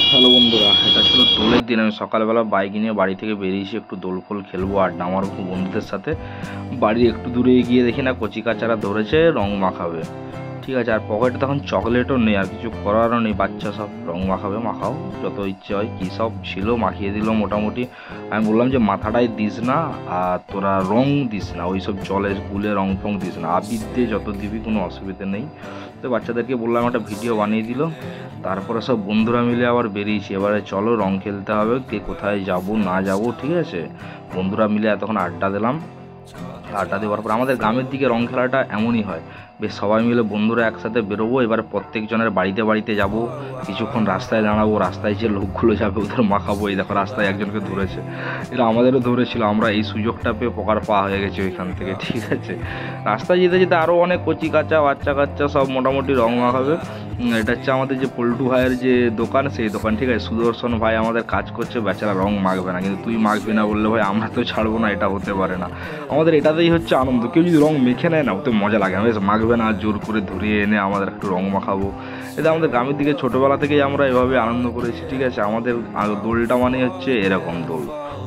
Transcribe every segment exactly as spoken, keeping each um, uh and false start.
Hello বন্ধুরা, এটা ছিল দোলের দিন। আমি সকালবেলা বাইক নিয়ে বাড়ি থেকে বেরিয়েছি, একটু দোল ফোল খেলবো আড্ডা মারবো বন্ধুদের সাথে। বাড়ির একটু দূরে গিয়ে দেখি না কচি কাচারা ধরেছে রং মাখাবে, ঠিক আছে। আর পকেটে তখন চকলেটও নেই, আর কিছু করারও নেই, বাচ্চা সব রং মাখাবে, মাখাও যত ইচ্ছে হয়। কী সব ছিল মাখিয়ে দিল মোটামুটি। আমি বললাম যে মাথাটায় দিস না, আর তোরা রং দিস না, ওই সব জলে গুলে রং ফং দিস না, আবির দিয়ে যত দিবি কোনো অসুবিধে নেই। তো বাচ্চাদেরকে বললাম একটা ভিডিও বানিয়ে দিল। তারপরে সব বন্ধুরা মিলে আবার বেরিয়েছি, এবারে চলো রং খেলতে হবে, কে কোথায় যাব না যাব, ঠিক আছে। বন্ধুরা মিলে এতক্ষণ আড্ডা দিলাম। আড্ডা দেওয়ার পর আমাদের গ্রামের দিকে রং খেলাটা এমনই হয়, বেশ সবাই মিলে বন্ধুরা একসাথে বেরোবো, এবার প্রত্যেকজনের বাড়িতে বাড়িতে যাব, কিছুক্ষণ রাস্তায় দাঁড়াবো, রাস্তায় যে লোকগুলো যাবে ওদের মাখাবো। এই দেখো রাস্তায় একজনকে ধরেছে, এরা আমাদেরও ধরেছিল, আমরা এই সুযোগটা পেয়ে পকার পা হয়ে গেছে ওইখান থেকে, ঠিক আছে। রাস্তায় যেতে যেতে আরও অনেক কচি কাচ্চা বাচ্চা কাচ্চা সব মোটামুটি রং মাখাবে। এটা হচ্ছে আমাদের যে পল্টু ভাইয়ের যে দোকান, সেই দোকান, ঠিক আছে। সুদর্শন ভাই আমাদের কাজ করছে, বেচারা রং মাখবে না, কিন্তু তুই মাখবি না বললে ভাই আমরা তো ছাড়বো না, এটা হতে পারে না। আমাদের এটাতেই হচ্ছে আনন্দ, কেউ যদি রং মেখে নেয় না ওতে মজা লাগে, বেশ মাখবে না, জোর করে ধরিয়ে এনে আমাদের একটু রং মাখাবো। এটা আমাদের গ্রামের দিকে ছোটোবেলা থেকেই আমরা এভাবে আনন্দ করেছি, ঠিক আছে। আমাদের দোলটা মানে হচ্ছে এরকম দোল,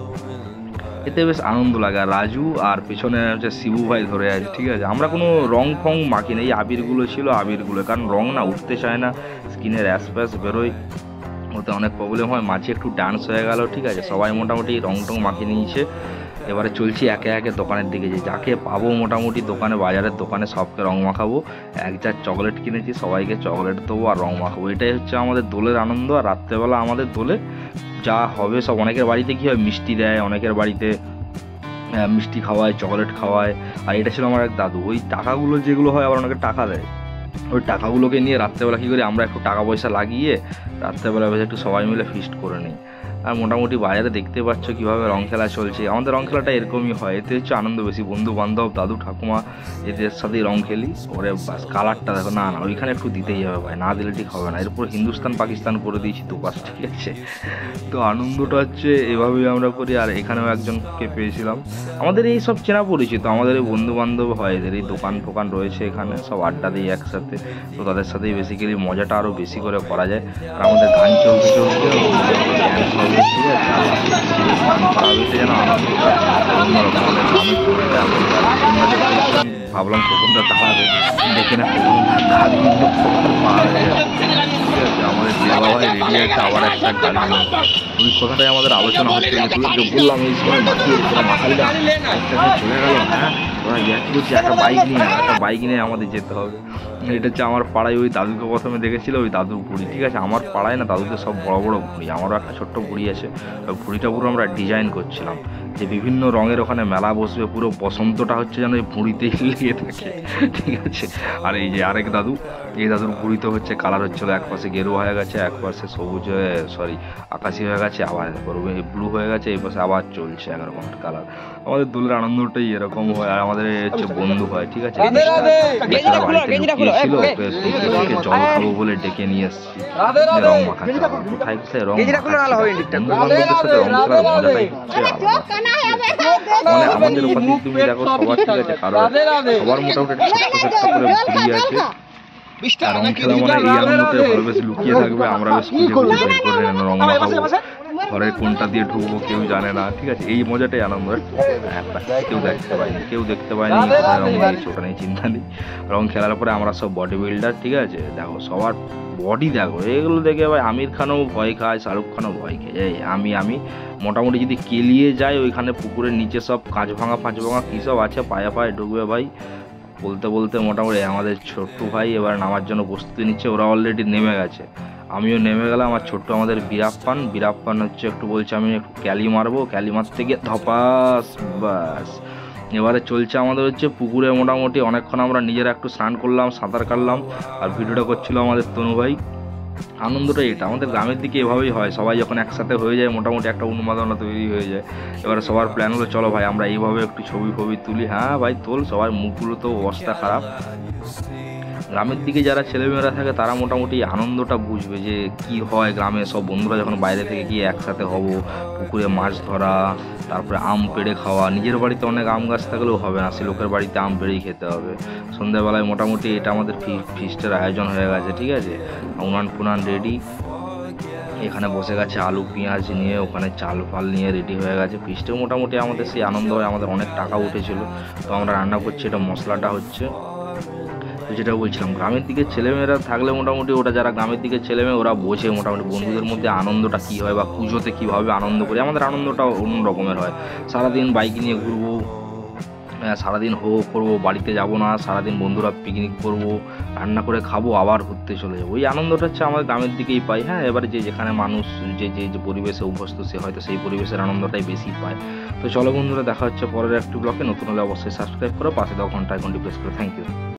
এতে বেশ আনন্দ লাগে। আর রাজু আর পেছনে হচ্ছে শিবু ভাই ধরে আছে, ঠিক আছে। আমরা কোনো রং ফং মাখি না, এই আবিরগুলো ছিল আবিরগুলো, কারণ রং না উঠতে চায় না, স্কিনের অ্যাশ ফ্যাশ বেরোয়, ওতে অনেক প্রবলেম হয়। মাঝে একটু ডান্স হয়ে গেল, ঠিক আছে। সবাই মোটামুটি রং টং মাখিয়ে নিয়েছে। এবারে চলছি একে একে দোকানের দিকে, যে যাকে পাবো মোটামুটি দোকানে, বাজারের দোকানে সবকে রং মাখাবো। এক যা চকলেট কিনেছি সবাইকে চকলেট দেবো আর রং মাখাবো। এটাই হচ্ছে আমাদের দোলের আনন্দ। আর রাত্রেবেলা আমাদের দোলে যা হবে সব, অনেকের বাড়িতে কী হয় মিষ্টি দেয়, অনেকের বাড়িতে মিষ্টি খাওয়ায়, চকলেট খাওয়ায়। আর এটা ছিল আমার এক দাদু, ওই টাকাগুলো যেগুলো হয় আবার অনেকে টাকা দেয়, ওই টাকাগুলোকে নিয়ে রাত্রেবেলা কী করি আমরা একটু টাকা পয়সা লাগিয়ে রাত্রেবেলা বেশ একটু সবাই মিলে ফিস্ট করে নিই। আর মোটামুটি বাজারে দেখতে পাচ্ছ কীভাবে রং খেলা চলছে। আমাদের রং খেলাটা এরকমই হয়, এতে হচ্ছে আনন্দ বেশি, বন্ধু বান্ধব দাদু ঠাকুমা এদের সাথেই রং খেলি। ওরে বাস কালারটা দেখো, না না ওইখানে একটু দিতেই হবে ভাই, না দিলে ঠিক হবে না। এরপর হিন্দুস্তান পাকিস্তান করে দিয়েছি দুপাশ, ঠিক আছে। তো আনন্দটা হচ্ছে এভাবেই আমরা করি। আর এখানেও একজনকে পেয়েছিলাম, আমাদের এই সব চেনা পরিচিত, আমাদের এই বন্ধু বান্ধব হয়, এদের এই দোকান ফোকান রয়েছে এখানে, সব আড্ডা দিই একসাথে। তো তাদের সাথেই বেসিক্যালি মজাটা আরও বেশি করে করা যায়। আর আমাদের গান চলতে চলতে ঠিক আছে, যেন আনন্দটা অন্যরকম। আমি ভাবলাম কখনটা দাঁড়াবে, দেখে না গাড়ি পাওয়া যায়, ঠিক আছে। আমাদের দেবা ভাই রেডি আছে আবার একটা গাড়ি, ওই কথাটাই আমাদের আলোচনা হচ্ছে। বললাম এই সময় মাখিয়ে মাখালিটা চলে গেল, হ্যাঁ ওরা ইয়ার্কি করছে, একটা বাইক নিয়ে একটা বাইক নিয়ে আমাদের যেতে হবে। এটা হচ্ছে আমার পাড়ায় ওই দাদুকে প্রথমে দেখেছিল, ওই দাদুর ভুঁড়ি, ঠিক আছে। আমার পাড়ায় না দাদুদের সব বড় বড় ভুঁড়ি, আমারও একটা ছোট্ট ভুঁড়ি আছে। ওই ভুঁড়িটা পুরো আমরা ডিজাইন করছিলাম, যে বিভিন্ন রঙের ওখানে মেলা বসবে, পুরো বসন্তটা হচ্ছে যেন এই ভুঁড়িতেই লেগে থাকে, ঠিক আছে। আর এই যে আরেক দাদু, এই দাদুর ভুঁড়িতে হচ্ছে কালার হচ্ছিল, এক পাশে গেরুয়া হয়ে গেছে, এক পাশে সবুজ হয়ে সরি আকাশি হয়ে গেছে, আবার ব্লু হয়ে গেছে, এই পাশে আবার চলছে একরকম কালার। আমাদের দোলের আনন্দটাই এরকম হয়। আর আমাদের হচ্ছে বন্ধু হয়, ঠিক আছে। জল খাবো বলে ডেকে নিয়ে এসছি রং মাখাতে, কোথায় কোথায় রং বন্ধুবান্ধবদের সাথে রং খেলার মজাটাই হচ্ছে মানে আমাদের ওখানে তুমি দেখো সবার, ঠিক আছে, কারণ সবার মোটামুটি ছোট্ট ছোট্ট করে ভুড়ি আছে। আর রং খেলা মানে এই আনন্দতে ঘরে বেশ লুকিয়ে থাকবে, আমরা বেশ খুঁজে খুঁজে বের করে রং মাখাবো, ঘরের কোনটা দিয়ে ঢুকবো কেউ জানে না, ঠিক আছে। এই মজাটাই আনন্দ। কেউ দেখতে পায়নি, কেউ দেখতে পায়নি, কোথায় রং দিয়েছে ওটা নেই, চিন্তা নেই। রং খেলার পরে আমরা সব বডি বিল্ডার, ঠিক আছে। দেখো সবার বডি দেখো, এগুলো দেখে ভাই আমির খানও ভয় খায়, শাহরুখ খানও ভয় খেয়ে যায়। আমি আমি মোটামুটি যদি কেলিয়ে যায় ওইখানে পুকুরের নিচে সব কাঁচ ভাঙা ফাঁচ ভাঙা কী সব আছে, পায়ে পায়ে ঢুকবে ভাই। বলতে বলতে মোটামুটি আমাদের ছোট্টু ভাই এবার নামার জন্য প্রস্তুতি নিচ্ছে, ওরা অলরেডি নেমে গেছে, আমিও নেমে গেলাম। আমার ছোট্ট আমাদের বীরাপ্পান বীরাপ্পান হচ্ছে একটু বলছে আমি একটু ক্যালি মারবো, ক্যালি মারতে গিয়ে ধপাস, বাস। এবারে চলছে আমাদের হচ্ছে পুকুরে মোটামুটি অনেকক্ষণ আমরা নিজেরা একটু স্নান করলাম, সাঁতার কাটলাম, আর ভিডিওটা করছিল আমাদের তনু ভাই। আনন্দটা এটা আমাদের গ্রামের দিকে এভাবেই হয়, সবাই যখন একসাথে হয়ে যায় মোটামুটি একটা উন্মাদনা তৈরি হয়ে যায়। এবারে সবার প্ল্যান হলো চলো ভাই আমরা এইভাবে একটু ছবি ফবি তুলি। হ্যাঁ ভাই তোল, সবার মুখগুলো তো অবস্থা খারাপ। গ্রামের দিকে যারা ছেলেমেয়েরা থাকে তারা মোটামুটি আনন্দটা বুঝবে যে কি হয় গ্রামে, সব বন্ধুরা যখন বাইরে থেকে গিয়ে একসাথে হব, পুকুরে মাছ ধরা, তারপরে আম পেড়ে খাওয়া। নিজের বাড়িতে অনেক আম গাছ থাকলেও হবে না, সে লোকের বাড়িতে আম পেড়েই খেতে হবে। সন্ধ্যাবেলায় মোটামুটি এটা আমাদের ফিস্টের আয়োজন হয়ে গেছে, ঠিক আছে। উনান ফুনান রেডি, এখানে বসে গেছে আলু পেঁয়াজ নিয়ে, ওখানে চাল ফাল নিয়ে রেডি হয়ে গেছে। ফিস্টে মোটামুটি আমাদের সেই আনন্দ হয়, আমাদের অনেক টাকা উঠেছিল। তো আমরা রান্না করছি, এটা মশলাটা হচ্ছে। তো যেটা বলছিলাম, গ্রামের দিকে ছেলেমেয়েরা থাকলে মোটামুটি ওটা যারা গ্রামের দিকে ছেলেমেয়ে ওরা বোঝে মোটামুটি বন্ধুদের মধ্যে আনন্দটা কী হয় বা পুজোতে কীভাবে আনন্দ করি। আমাদের আনন্দটা অন্য রকমের হয়। সারাদিন বাইক নিয়ে ঘুরবো, সারাদিন হো করবো, বাড়িতে যাব না, সারাদিন বন্ধুরা পিকনিক করবো, রান্না করে খাবো, আবার ঘুরতে চলে যাবো। ওই আনন্দটা হচ্ছে আমাদের গ্রামের দিকেই পাই। হ্যাঁ, এবারে যে যেখানে মানুষ যে যে যে পরিবেশে অভ্যস্ত সে হয়তো সেই পরিবেশের আনন্দটাই বেশি পায়। তো চলো বন্ধুরা, দেখা হচ্ছে পরের একটি ব্লগে। নতুন হলে অবশ্যই সাবস্ক্রাইব করো, পাশে দাও ঘন্টায় ঘন্টি প্রেস করো। Thank you.